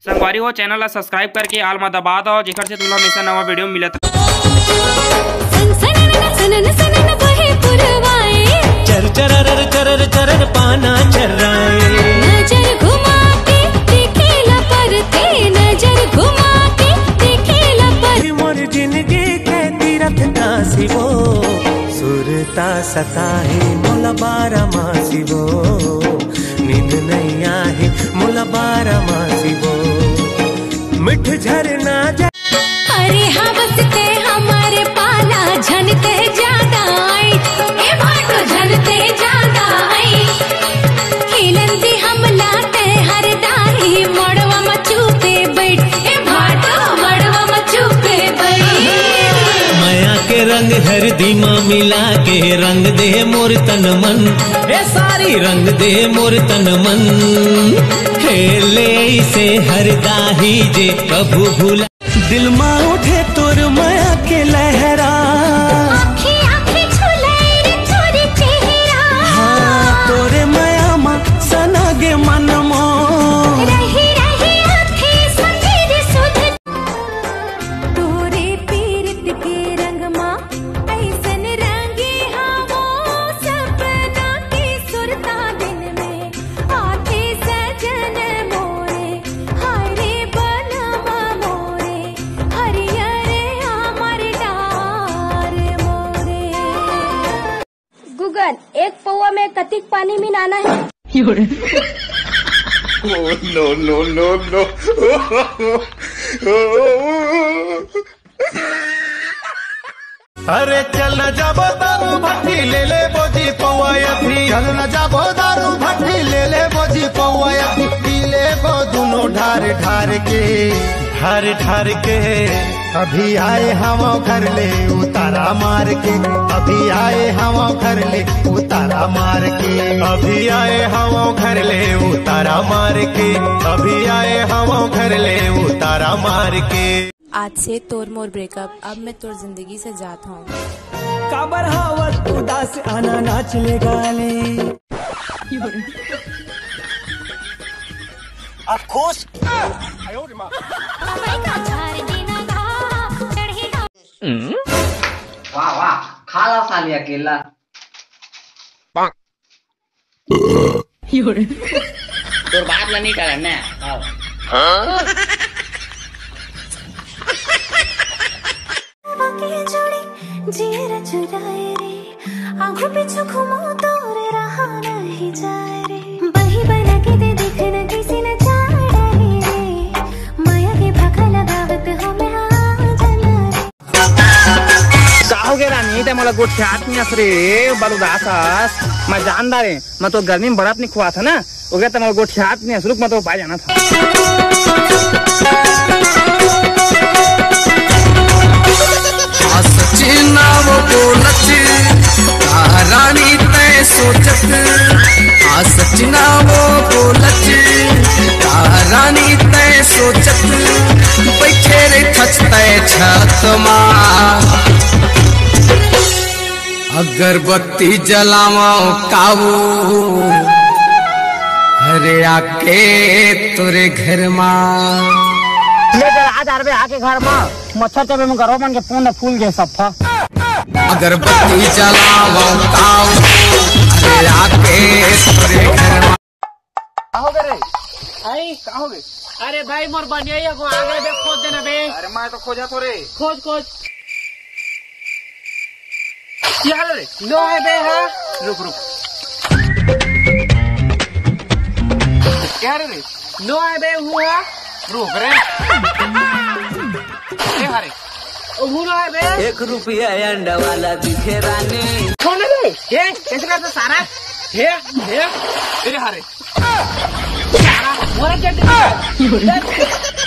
संगवारी हो चैनल ला सब्सक्राइब करके आल मा दबा दो जेकर से तुला हमेशा नवा वीडियो मिलत। चर चरर चरर चरर पाना चर्राए नजर घुमा के देखेला परते नजर घुमा के देखेला पर मोर जिंदगी के तीरथ नासिबो सुरता सताहे मोला बारा मासिबो नींद नहीं आए मोला बारा मासिबो मिठ झरना अरे हवस के हमारे पाला झनते ज्यादा आई ए भाटो झनते ज्यादा आई हिलंदी हमला ते हर दाही मड़वा मचू पे बैठ ए भाटो मड़वा मचू पे बैठ माया के रंग हर दीमा मिला के रंग दे मोर तन मन ए सारी रंग दे मोर तन मन खेले से हर दाही जे कभू भूला दिल माँ उठे तोर माया के लहरा आँखें आँखें छुलाए रे तोरे चेहरा हाँ तोरे माया माँ सनागे मन मो रही रही आँखें संधेरे सुध तोरे पीरित के रंग माँ ऐसन रंगे हवो सपना के सुरता दिन में आके सजन मोरे हाय रे बनवा मोरे हरियर हमर डार मोरे गूगल एक पौवा में कतिक पानी मिलाना है? अरे चल न जाबो दारू भट्टी ले ले बोझी पौवायथी चल न जाबो दारू भट्टी ले ले बोझी पौवायथी पी ले बो दोनों ढार ढार के अभी आए हम घर ले उतारा मार के अभी आए हम घर ले उतारा मार के अभी आए हम घर ले उतारा मार के अभी आए हम घर ले उतारा मार के आज से तोर मोर ब्रेकअप, अब मैं तोर जिंदगी से जाता हूँ। काबर हावत उदास आना नाच ले गाले अब खुश वाह वाह खा ला साली अकेला तोर बात ला नहीं करे ना जीर चुराए रे आंखों पीछे घुमो तोरे रहा नहीं जाए रे बही बना के दे देखना किसी न चाहे रे माया के भाखा लगावत हो मैं काहोगे रानी ते मला गोठ्या आत्मी असरे बलुदासास मैं जानदा रे मैं तो गर्मी में बर्फ नहीं खुआ था ना ओगे ते मला गोठ्या आत्मी असरुक मैं तो पा जाना था सचिना वो बोलत रानी तय सोचत सचिना वो बोलत रानी तय सोचत बैठे रे थचतय छत माँ अगरबत्ती जलाओ काबू अरे आके तोरे घर माँ आज आरबे आके घर में मच्छर चबे में घरों मन के पूर्ण फूल के सफा अगरबत्ती जलाओ काऊ अरे आके तोरे घर में काहोगे रे आई काहोगे अरे भाई मोर बनिया को आगे बे खोज देना बे अरे मैं तो खोजा तो रे खोज क्या हाल रे लो है बे हां रुक क्या रे नो है बे हुआ रुक रे हरे हुआ है बे 1 रुपया अंडा वाला दिखे रानी कौन है रे ये कैसे करता सारा हे तेरे हरे सारा मोरा क्या